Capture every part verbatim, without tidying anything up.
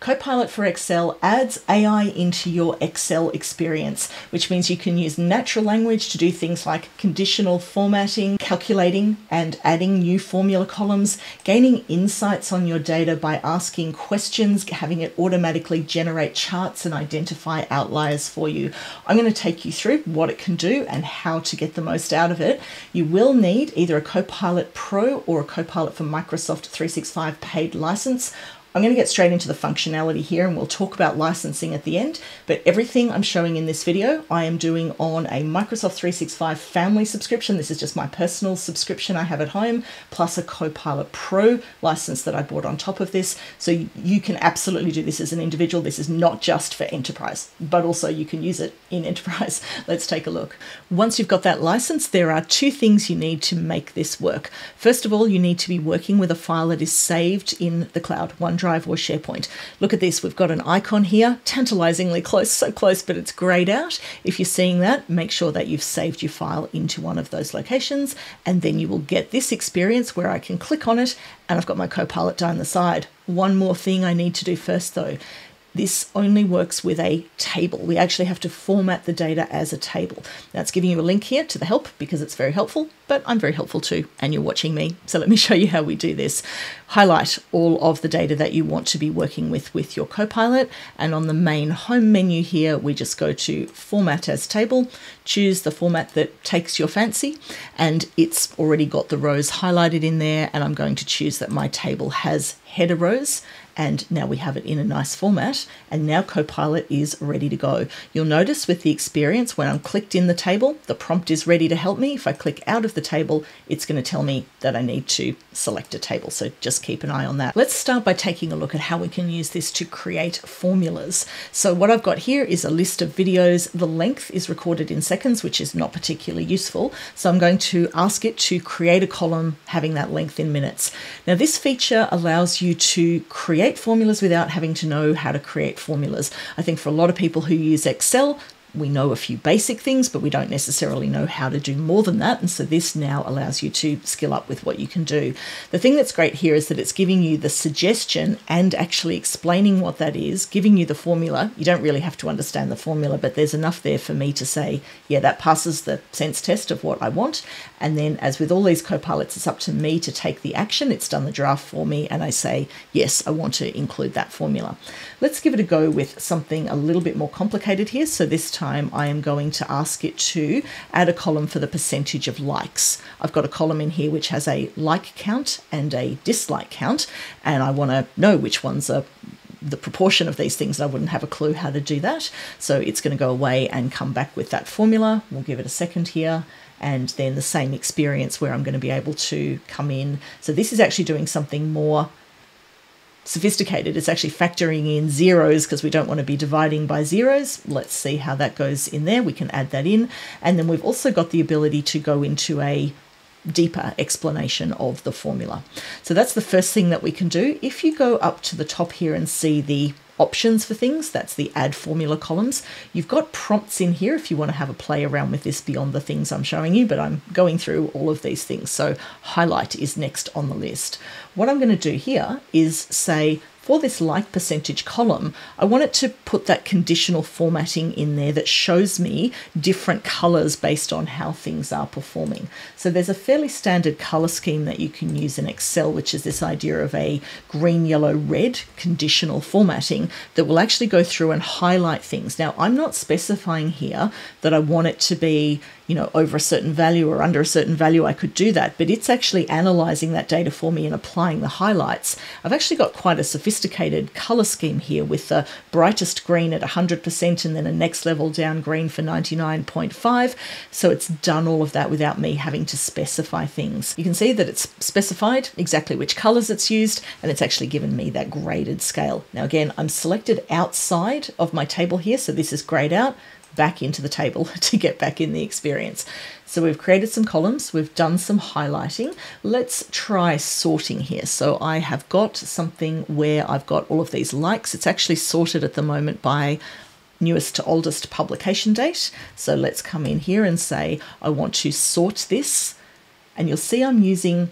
Copilot for Excel adds A I into your Excel experience, which means you can use natural language to do things like conditional formatting, calculating and adding new formula columns, gaining insights on your data by asking questions, having it automatically generate charts and identify outliers for you. I'm going to take you through what it can do and how to get the most out of it. You will need either a Copilot Pro or a Copilot for Microsoft three sixty-five paid license. I'm going to get straight into the functionality here and we'll talk about licensing at the end, but everything I'm showing in this video I am doing on a Microsoft three sixty-five family subscription. This is just my personal subscription I have at home, plus a Copilot Pro license that I bought on top of this. So you can absolutely do this as an individual. This is not just for enterprise, but also you can use it in enterprise. Let's take a look. Once you've got that license, there are two things you need to make this work. First of all, you need to be working with a file that is saved in the cloud, OneDrive or SharePoint. Look at this, we've got an icon here, tantalizingly close, so close, but it's grayed out. If you're seeing that, make sure that you've saved your file into one of those locations, and then you will get this experience where I can click on it and I've got my Copilot down the side. One more thing I need to do first though. This only works with a table. We actually have to format the data as a table. Now it's giving you a link here to the help because it's very helpful, but I'm very helpful too, and you're watching me. So let me show you how we do this. Highlight all of the data that you want to be working with with your Copilot, and on the main home menu here, we just go to Format as Table, choose the format that takes your fancy, and it's already got the rows highlighted in there, and I'm going to choose that my table has header rows, and now we have it in a nice format, and now Copilot is ready to go. You'll notice with the experience when I'm clicked in the table, the prompt is ready to help me. If I click out of the table, it's going to tell me that I need to select a table, so just keep an eye on that. Let's start by taking a look at how we can use this to create formulas. So what I've got here is a list of videos. The length is recorded in seconds, which is not particularly useful, so I'm going to ask it to create a column having that length in minutes. Now this feature allows you to create formulas without having to know how to create formulas. I think for a lot of people who use Excel, we know a few basic things, but we don't necessarily know how to do more than that. And so this now allows you to skill up with what you can do. The thing that's great here is that it's giving you the suggestion and actually explaining what that is, giving you the formula. You don't really have to understand the formula, but there's enough there for me to say, yeah, that passes the sense test of what I want. And then as with all these Copilots, it's up to me to take the action. It's done the draft for me and I say, yes, I want to include that formula. Let's give it a go with something a little bit more complicated here. So this time time I am going to ask it to add a column for the percentage of likes. I've got a column in here which has a like count and a dislike count, and I want to know which ones are the proportion of these things. I wouldn't have a clue how to do that. So it's going to go away and come back with that formula. We'll give it a second here. And then the same experience where I'm going to be able to come in. So this is actually doing something more sophisticated. It's actually factoring in zeros because we don't want to be dividing by zeros. Let's see how that goes in there. We can add that in. And then we've also got the ability to go into a deeper explanation of the formula. So that's the first thing that we can do. If you go up to the top here and see the options for things, that's the add formula columns. You've got prompts in here if you want to have a play around with this beyond the things I'm showing you, but I'm going through all of these things. So highlight is next on the list. What I'm going to do here is say, for this like percentage column, I want it to put that conditional formatting in there that shows me different colors based on how things are performing. So there's a fairly standard color scheme that you can use in Excel, which is this idea of a green, yellow, red conditional formatting that will actually go through and highlight things. Now, I'm not specifying here that I want it to be, you know, over a certain value or under a certain value. I could do that, but it's actually analyzing that data for me and applying the highlights. I've actually got quite a sophisticated color scheme here with the brightest green at one hundred percent and then a next level down green for ninety-nine point five. So it's done all of that without me having to specify things. You can see that it's specified exactly which colors it's used, and it's actually given me that graded scale. Now again, I'm selected outside of my table here, so this is grayed out, back into the table to get back in the experience. So we've created some columns, we've done some highlighting. Let's try sorting here. So I have got something where I've got all of these likes. It's actually sorted at the moment by newest to oldest publication date. So let's come in here and say, I want to sort this. And you'll see I'm using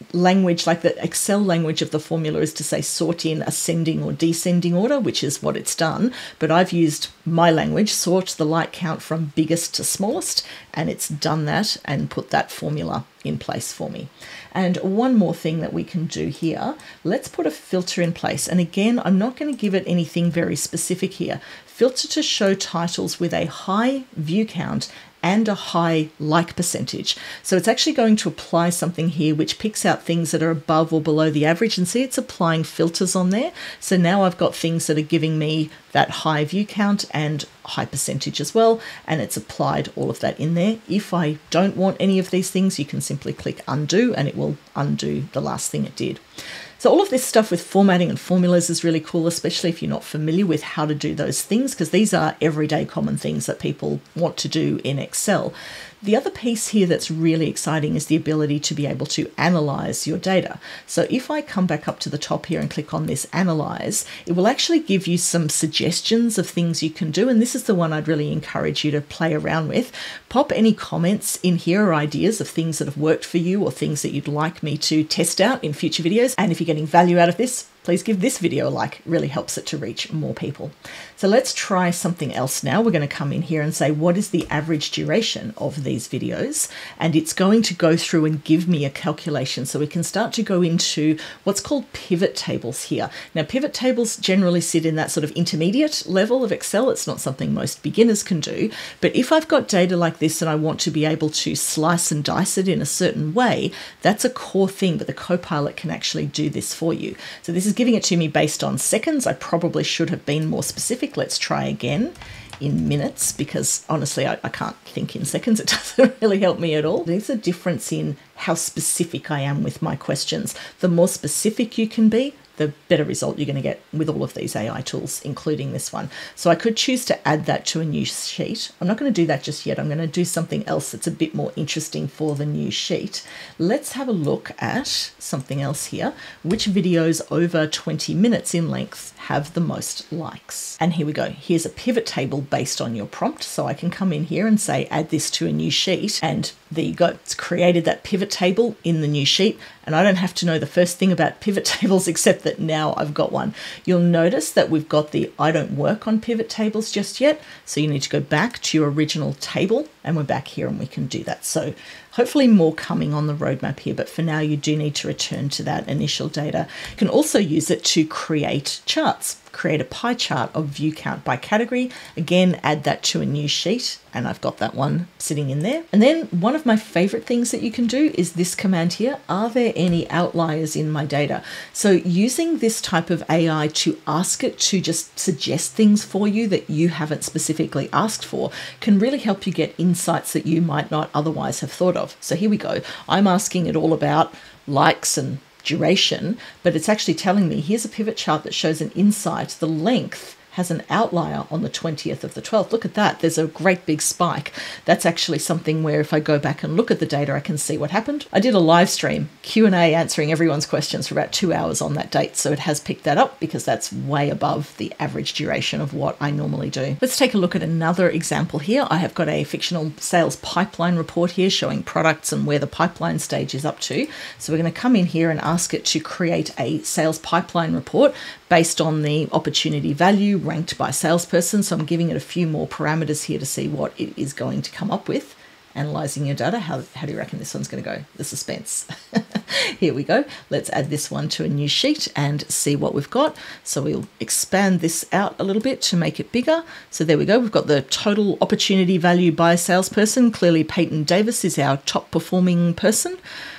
language, like the Excel language of the formula is to say sort in ascending or descending order, which is what it's done. But I've used my language, sort the light count from biggest to smallest, and it's done that and put that formula in place for me. And one more thing that we can do here, let's put a filter in place. And again, I'm not going to give it anything very specific here. Filter to show titles with a high view count and a high like percentage. So it's actually going to apply something here which picks out things that are above or below the average, and see it's applying filters on there. So now I've got things that are giving me that high view count and high percentage as well, and it's applied all of that in there. If I don't want any of these things, you can simply click undo and it will undo the last thing it did. So all of this stuff with formatting and formulas is really cool, especially if you're not familiar with how to do those things, because these are everyday common things that people want to do in Excel. The other piece here that's really exciting is the ability to be able to analyze your data. So if I come back up to the top here and click on this Analyze, it will actually give you some suggestions of things you can do. And this is the one I'd really encourage you to play around with. Pop any comments in here or ideas of things that have worked for you or things that you'd like me to test out in future videos. And if you're getting value out of this, please give this video a like. It really helps it to reach more people. So let's try something else now. We're going to come in here and say, what is the average duration of these videos? And it's going to go through and give me a calculation. So we can start to go into what's called pivot tables here. Now, pivot tables generally sit in that sort of intermediate level of Excel. It's not something most beginners can do. But if I've got data like this and I want to be able to slice and dice it in a certain way, that's a core thing, but the Copilot can actually do this for you. So this is giving it to me based on seconds. I probably should have been more specific. Let's try again in minutes, because honestly, I, I can't think in seconds. It doesn't really help me at all. There's a difference in how specific I am with my questions. The more specific you can be, the better result you're going to get with all of these A I tools, including this one. So I could choose to add that to a new sheet. I'm not going to do that just yet. I'm going to do something else that's a bit more interesting for the new sheet. Let's have a look at something else here. Which videos over twenty minutes in length have the most likes? And here we go. Here's a pivot table based on your prompt. So I can come in here and say, add this to a new sheet. And there you go. It's created that pivot table in the new sheet. And I don't have to know the first thing about pivot tables except that now I've got one. You'll notice that we've got the I don't work on pivot tables just yet. So you need to go back to your original table, and we're back here and we can do that. So hopefully more coming on the roadmap here, but for now you do need to return to that initial data. You can also use it to create charts. Create a pie chart of view count by category. Again, add that to a new sheet, and I've got that one sitting in there. And then one of my favorite things that you can do is this command here. Are there any outliers in my data? So using this type of A I to ask it to just suggest things for you that you haven't specifically asked for can really help you get insights that you might not otherwise have thought of. So here we go. I'm asking it all about likes and duration, but it's actually telling me here's a pivot chart that shows an insight. The length has an outlier on the twentieth of the twelfth. Look at that. There's a great big spike. That's actually something where if I go back and look at the data, I can see what happened. I did a live stream, Q and A, answering everyone's questions for about two hours on that date. So it has picked that up because that's way above the average duration of what I normally do. Let's take a look at another example here. I have got a fictional sales pipeline report here showing products and where the pipeline stage is up to. So we're going to come in here and ask it to create a sales pipeline report based on the opportunity value ranked by salesperson. So I'm giving it a few more parameters here to see what it is going to come up with. Analyzing your data. How, how do you reckon this one's going to go? The suspense. Here we go. Let's add this one to a new sheet and see what we've got. So we'll expand this out a little bit to make it bigger. So there we go. We've got the total opportunity value by salesperson. Clearly Peyton Davis is our top performing person.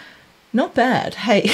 Not bad. Hey,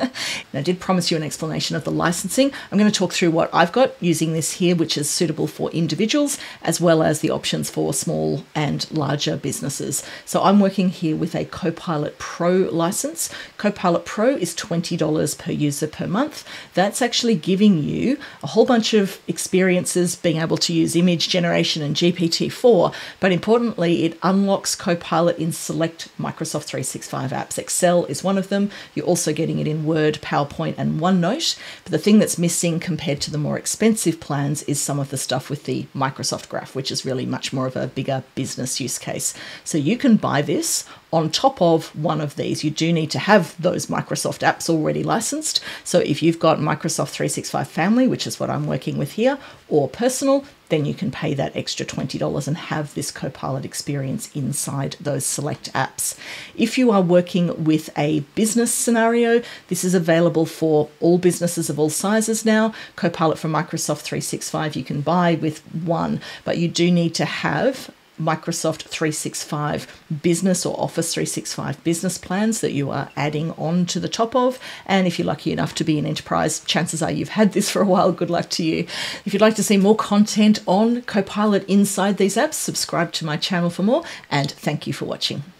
I did promise you an explanation of the licensing. I'm going to talk through what I've got using this here, which is suitable for individuals, as well as the options for small and larger businesses. So I'm working here with a Copilot Pro license. Copilot Pro is twenty dollars per user per month. That's actually giving you a whole bunch of experiences, being able to use image generation and G P T four, but importantly, it unlocks Copilot in select Microsoft three sixty-five apps. Excel is one of of them. You're also getting it in Word, PowerPoint, and OneNote. But the thing that's missing compared to the more expensive plans is some of the stuff with the Microsoft Graph, which is really much more of a bigger business use case. So you can buy this on top of one of these. You do need to have those Microsoft apps already licensed. So if you've got Microsoft three sixty-five Family, which is what I'm working with here, or Personal, then you can pay that extra twenty dollars and have this Copilot experience inside those select apps. If you are working with a business scenario, this is available for all businesses of all sizes now. Copilot from Microsoft three sixty-five you can buy with one, but you do need to have Microsoft three sixty-five Business or Office three sixty-five Business plans that you are adding on to the top of. And if you're lucky enough to be an enterprise, chances are you've had this for a while. Good luck to you. If you'd like to see more content on Copilot inside these apps, subscribe to my channel for more, and thank you for watching.